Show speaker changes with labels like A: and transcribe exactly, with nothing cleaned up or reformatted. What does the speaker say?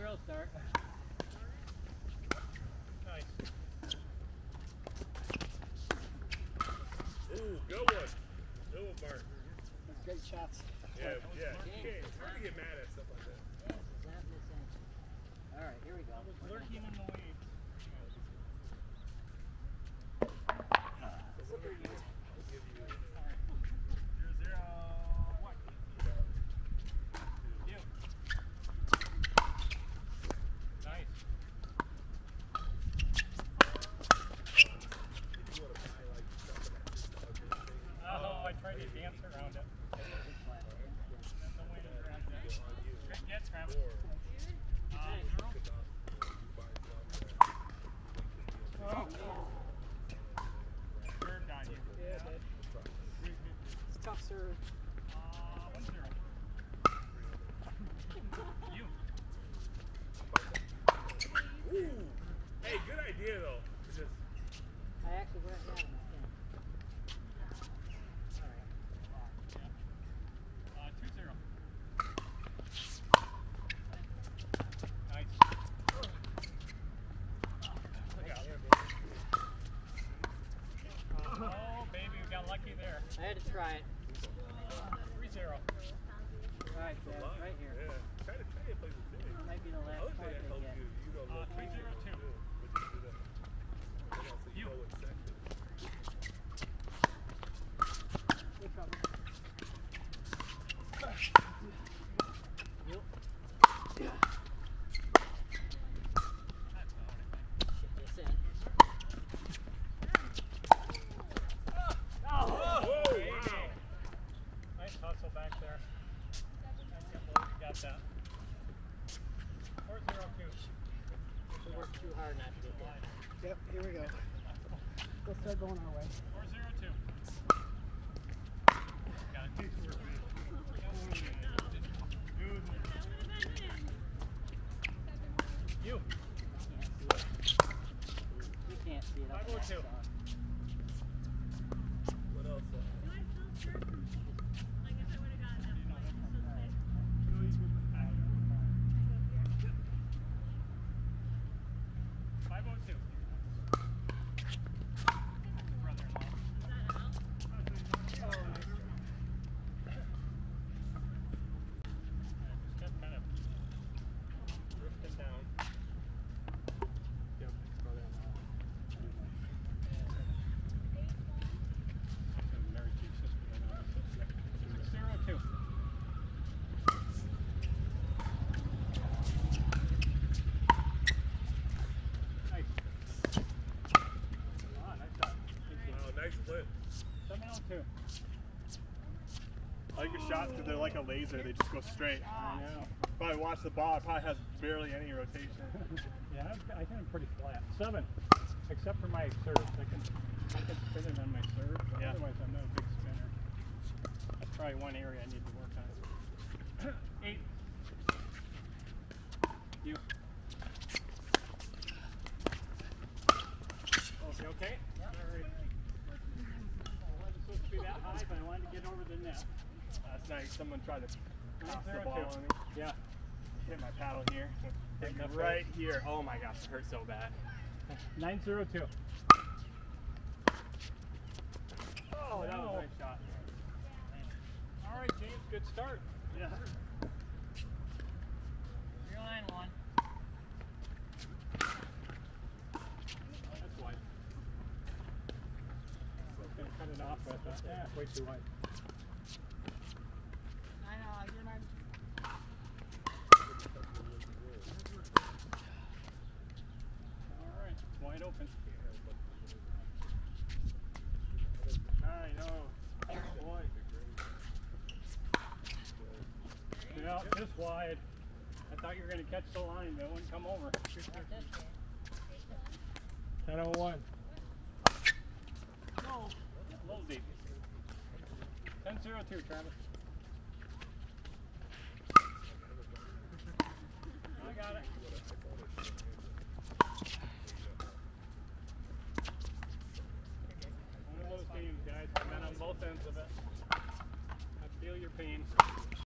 A: zero start.
B: Nice. Ooh, good one. Good one, Bart.
A: That's great shots.
B: Yeah, yeah. Okay, it's hard to get mad at stuff like that.
A: James is not missing. All right, here we go.
C: Lurking in the lead.
A: Slippery.
C: Zero, zero, one. You. Nice. Oh, I tried to dance around it. That's the way to grab that. Great get, Travis. Uh, zero. Oh. Served on you.
A: Yeah, bud. It's a tough serve.
C: Uh, one zero. You.
B: Ooh. Hey, good idea though. It's just
A: I actually went down. All right.
C: Uh, two zero. Nice. Look out. Oh, baby, we got lucky there.
A: I had to try it.
C: three zero.
A: All right, Chad, right here.
B: yeah. Try to try to play the big.
A: Might be the
B: I
A: last
B: would say
A: part
B: that
A: they
B: helps
A: get.
B: you. You don't know.
C: Uh, three zero two.
B: But you do that. Hold on, so you
C: You.
B: know what section.
A: Good cover. Yep. Shit this in.
C: Oh,
B: Whoa,
C: baby.
B: wow.
C: Nice hustle back there. I can't believe you got that. four zero two.
A: We worked too hard not to get that. Yep, here we go. We'll start going our way.
C: four zero two. Got it. You.
A: You can't see it.
C: five oh two.
B: What else?
C: five oh two. Brother-in-law. Just kept kind of drifting down. Yep, brother-in-law. Married to your sister right now. zero two. Nice. Ah, nice shot.
B: Wow, nice flip.
C: seven oh two.
D: I like your shots because they're like a laser, they just go straight.
C: I know.
D: Probably watch the ball, it probably has barely any rotation.
C: Yeah, I, I think I'm pretty flat. Seven, except for my serve. I can, I can spin it on my serve, but
D: Yeah.
C: otherwise I'm not a big spinner. That's probably one area I need to work on. Eight. You. Okay, okay? Yeah. All right. It wasn't supposed to be that high, but I wanted to get over the net.
D: Last night someone tried to
C: Nine
D: toss the
C: zero
D: ball
C: two.
D: on me.
C: Yeah.
D: Hit my paddle here.
C: Hit
D: Like
C: the
D: right here. Oh my gosh, it hurt so bad.
C: Nine zero two.
D: Oh, that was
C: No.
D: a nice shot.
C: All right, James, good start.
D: Yeah.
A: Three line one.
C: That's wide. I was gonna cut it off, but I thought, yeah, it's way too wide.
A: I know, you're not.
C: All right, it's wide open.
D: I know. Boy.
C: Yeah, just wide. I thought you were gonna catch the line, but it wouldn't come over. ten oh one. No, a little deep. ten zero two, Travis.